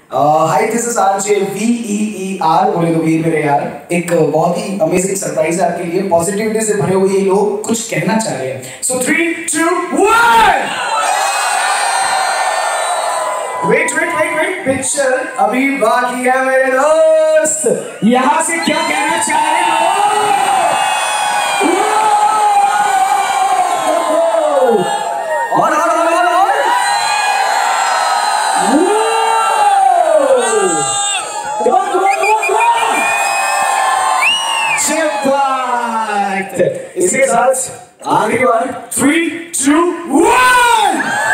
Hi this is RJ VEER बोले तो वीर मेरे यार। एक बहुत ही अमेजिंग सरप्राइज है आपके लिए। पॉजिटिविटी से भरे हुए ये लोग कुछ कहना चाह रहे हैं। सो 3 2 1 वेट पिक्चर अभी बाकी है मेरे दोस्त। यहाँ से क्या कहना चाह रहे हो? इसके साथ आखिरी बार 3 2 1